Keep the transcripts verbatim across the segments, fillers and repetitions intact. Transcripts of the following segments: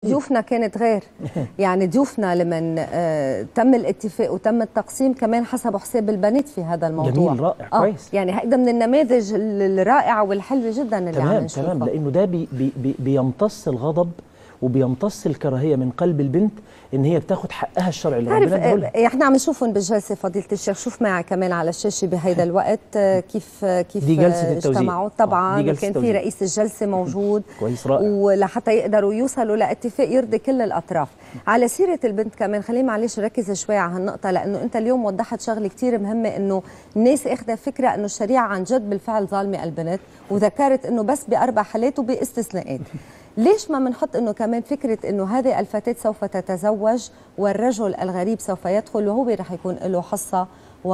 ضيوفنا كانت غير. يعني ضيوفنا لمن آه تم الاتفاق وتم التقسيم كمان حسبوا حساب البنات في هذا الموضوع. جميل، رائع، آه كويس. يعني هيدا من النماذج الرائعه والحلوه جدا اللي تمام عم نشوفها. تمام، لانه ده بي بي بيمتص الغضب وبيمتص الكراهيه من قلب البنت ان هي بتاخد حقها الشرعي اللي ربنا اداهولها. احنا عم نشوفهم بالجلسه فضيله الشيخ، شوف معي كمان على الشاشه بهيدا الوقت كيف كيف دي جلسه اجتمعوا طبعا، دي وكان في رئيس الجلسه موجود. كويس، رائع. ولحتى يقدروا يوصلوا لاتفاق يرضي كل الاطراف. على سيره البنت كمان خليني معلش ركز شوي على هالنقطه، لانه انت اليوم وضحت شغله كثير مهمه، انه الناس اخذه فكره انه الشريعه عن جد بالفعل ظالمه البنت، وذكرت انه بس باربع حالات وباستثناءات. ليش ما بنحط انه كمان فكره انه هذه الفتاه سوف تتزوج والرجل الغريب سوف يدخل وهو رح يكون له حصه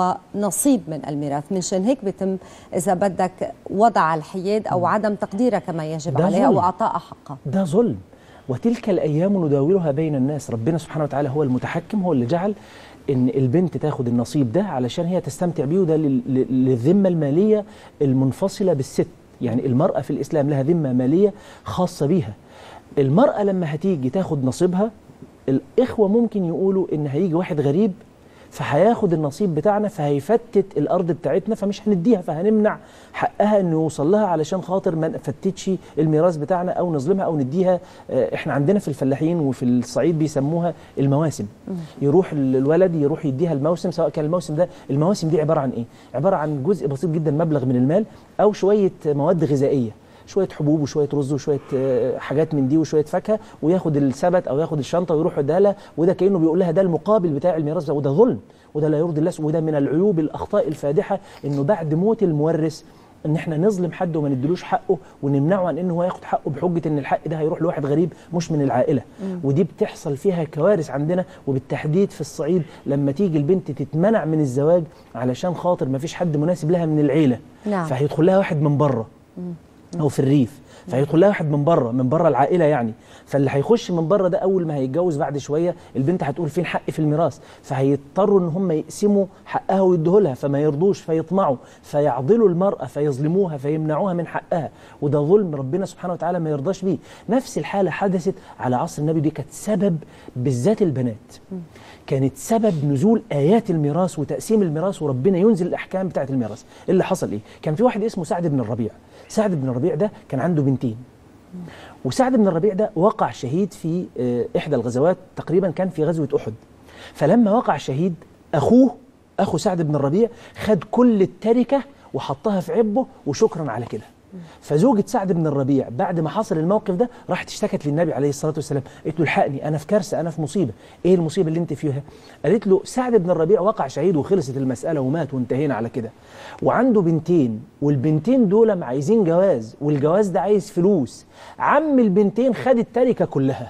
ونصيب من الميراث، منشان هيك بيتم اذا بدك وضع الحياد او عدم تقديرها كما يجب عليها واعطائها حقها. ده ظلم، وتلك الايام نداولها بين الناس. ربنا سبحانه وتعالى هو المتحكم، هو اللي جعل ان البنت تاخد النصيب ده علشان هي تستمتع بيه، وده للذمه الماليه المنفصله بالست. يعني المرأة في الإسلام لها ذمة مالية خاصة بيها. المرأة لما هتيجي تاخد نصيبها، الإخوة ممكن يقولوا إن هيجي واحد غريب فهياخد النصيب بتاعنا فهيفتت الأرض بتاعتنا، فمش هنديها، فهنمنع حقها إنه يوصل لها علشان خاطر ما نفتتش الميراث بتاعنا أو نظلمها أو نديها. إحنا عندنا في الفلاحين وفي الصعيد بيسموها المواسم. يروح الولد يروح يديها الموسم، سواء كان الموسم ده، المواسم دي عبارة عن إيه؟ عبارة عن جزء بسيط جدا مبلغ من المال أو شوية مواد غذائية، شويه حبوب وشويه رز وشويه حاجات من دي وشويه فاكهه، وياخد السبت او ياخد الشنطه ويروح يديها لها، وده كانه بيقول لها ده المقابل بتاع الميراث ده، وده ظلم وده لا يرضي الله. وده من العيوب الاخطاء الفادحه، انه بعد موت المورث ان احنا نظلم حد وما نديلوش حقه ونمنعه عن انه هو ياخد حقه بحجه ان الحق ده هيروح لواحد غريب مش من العائله. مم. ودي بتحصل فيها كوارث عندنا، وبالتحديد في الصعيد لما تيجي البنت تتمنع من الزواج علشان خاطر ما فيش حد مناسب لها من العيله. نعم. فهيدخل لها واحد من بره او في الريف، فهيدخل لها واحد من بره من بره العائله يعني. فاللي هيخش من بره ده اول ما هيتجوز بعد شويه البنت هتقول فين حقي في الميراث، فهيضطروا ان هم يقسموا حقها ويدوه لها، فما يرضوش فيطمعوا فيعضلوا المراه فيظلموها فيمنعوها من حقها، وده ظلم ربنا سبحانه وتعالى ما يرضاش بيه. نفس الحاله حدثت على عصر النبي، دي كانت سبب بالذات البنات، كانت سبب نزول ايات الميراث وتقسيم الميراث وربنا ينزل الاحكام بتاعه الميراث. اللي حصل ايه؟ كان في واحد اسمه سعد بن الربيع. سعد بن الربيع ده كان عنده بنتين، وسعد بن الربيع ده وقع شهيد في إحدى الغزوات، تقريبا كان في غزوة أحد. فلما وقع شهيد أخوه أخو سعد بن الربيع خد كل التركة وحطها في عبه وشكرا على كده. فزوجة سعد بن الربيع بعد ما حصل الموقف ده راحت اشتكت للنبي عليه الصلاة والسلام، قالت له الحقني أنا في كارثة، أنا في مصيبة. إيه المصيبة اللي أنت فيها؟ قالت له سعد بن الربيع وقع شهيد وخلصت المسألة ومات وانتهينا على كده، وعنده بنتين، والبنتين دول عايزين جواز، والجواز ده عايز فلوس. عم البنتين خد التركة كلها.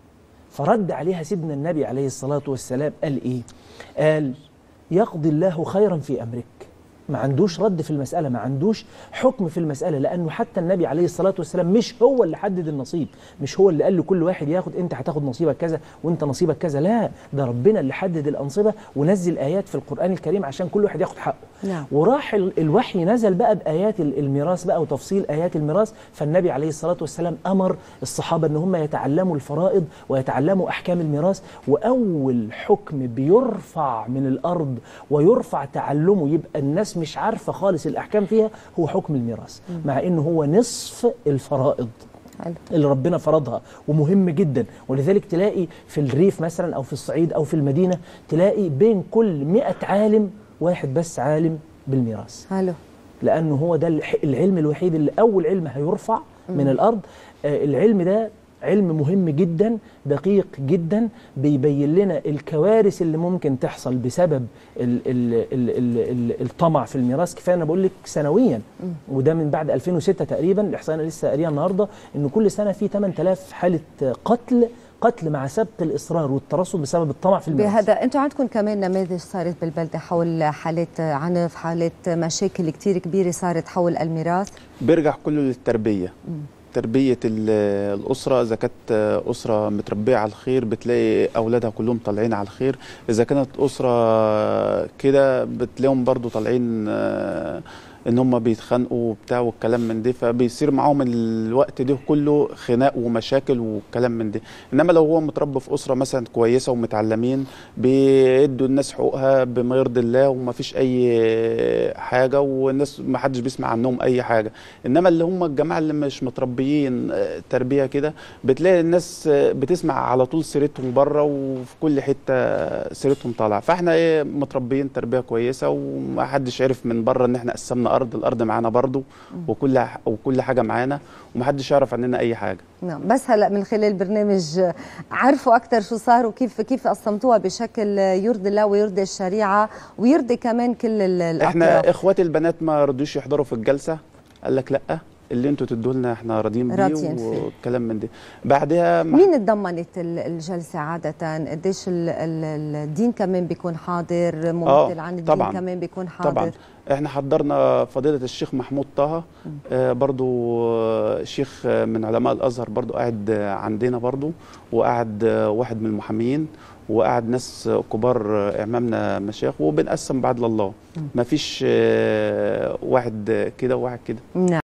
فرد عليها سيدنا النبي عليه الصلاة والسلام قال إيه؟ قال يقضي الله خيرا في أمرك. ما عندوش رد في المسألة، ما عندوش حكم في المسألة، لأنه حتى النبي عليه الصلاة والسلام مش هو اللي حدد النصيب، مش هو اللي قال لكل واحد ياخد أنت هتاخد نصيبك كذا وأنت نصيبك كذا، لا، ده ربنا اللي حدد الأنصبة ونزل آيات في القرآن الكريم عشان كل واحد ياخد حقه. نعم. وراح الوحي نزل بقى بآيات الميراث بقى وتفصيل آيات الميراث، فالنبي عليه الصلاة والسلام أمر الصحابة أن هم يتعلموا الفرائض ويتعلموا أحكام الميراث، وأول حكم بيرفع من الأرض ويرفع تعلمه يبقى الناس مش عارفة خالص الأحكام فيها هو حكم الميراث، مع إنه هو نصف الفرائض اللي ربنا فرضها ومهم جدا. ولذلك تلاقي في الريف مثلا أو في الصعيد أو في المدينة تلاقي بين كل مئة عالم واحد بس عالم بالميراث. حلو. لأنه هو ده العلم الوحيد اللي أول علم هيرفع من الأرض. آه العلم ده علم مهم جدا، دقيق جدا، بيبين لنا الكوارث اللي ممكن تحصل بسبب ال ال ال ال ال الطمع في الميراث. كفايه انا بقول لك سنويا، وده من بعد ألفين وستة تقريبا، الاحصائيه انا لسه قاريها النهارده ان كل سنه في ثمانية آلاف حاله قتل قتل مع سبق الاصرار والترصد بسبب الطمع في الميراث. بهذا انتم عندكم كمان نماذج صارت بالبلده حول حالات عنف، حالات مشاكل كثير كبيره صارت حول الميراث؟ بيرجع كله للتربيه. م. تربية الأسرة، إذا كانت أسرة متربية على الخير بتلاقي أولادها كلهم طالعين على الخير، إذا كانت أسرة كده بتلاقيهم برضو طالعين ان هم بيتخانقوا وبتاع والكلام من ده، فبيصير معاهم الوقت ده كله خناق ومشاكل والكلام من ده. انما لو هو متربى في اسره مثلا كويسه ومتعلمين بيدوا الناس حقوقها بما يرضي الله وما فيش اي حاجه، والناس ما حدش بيسمع عنهم اي حاجه. انما اللي هم الجماعه اللي مش متربيين تربيه كده بتلاقي الناس بتسمع على طول سيرتهم بره، وفي كل حته سيرتهم طالعه. فاحنا ايه متربيين تربيه كويسه، وما حدش عرف من بره ان احنا قسمنا ارض، الارض معانا برضو وكل وكل حاجه معانا، وما حدش يعرف عننا اي حاجه. نعم. بس هلا من خلال البرنامج عرفوا اكثر شو صار وكيف كيف قسمتوها بشكل يرضي الله ويرضي الشريعه ويرضي كمان كل الاطراف. احنا اخواتي البنات ما رضوش يحضروا في الجلسه، قال لك لا اللي انتوا تدوا لنا احنا راضيين بيه والكلام من ده. بعدها مين تضمنت الجلسه عاده؟ قديش الدين كمان بيكون حاضر؟ ممثل عن الدين طبعاً كمان بيكون حاضر؟ طبعا احنا حضرنا فضيله الشيخ محمود طه، آه برضو شيخ من علماء الازهر برضو قاعد عندنا برضو، وقعد واحد من المحاميين، وقعد ناس كبار امامنا مشايخ، وبنقسم بعد لله، ما فيش آه واحد كده وواحد كده.